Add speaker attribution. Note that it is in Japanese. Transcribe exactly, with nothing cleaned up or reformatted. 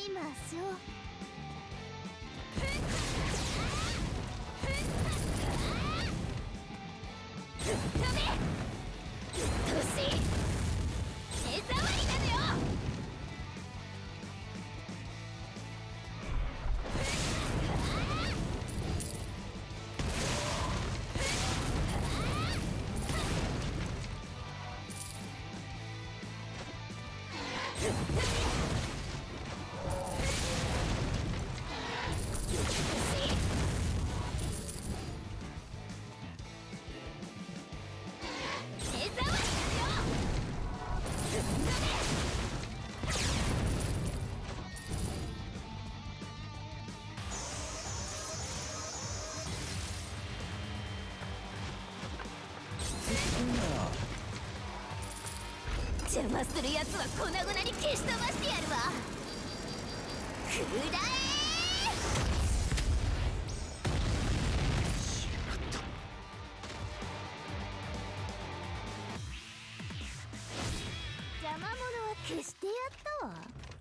Speaker 1: みましょう。飛べ！うっとうしい手触りなのよ。邪魔するやつは粉々に消し飛ばしてやるわ。くらえ！邪魔者は消してやったわ。